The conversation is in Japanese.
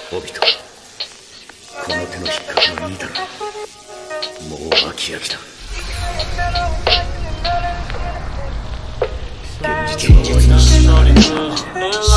オビト、この手の引っかきはいいだろう。もう飽き飽きだ。現実は終わりだ。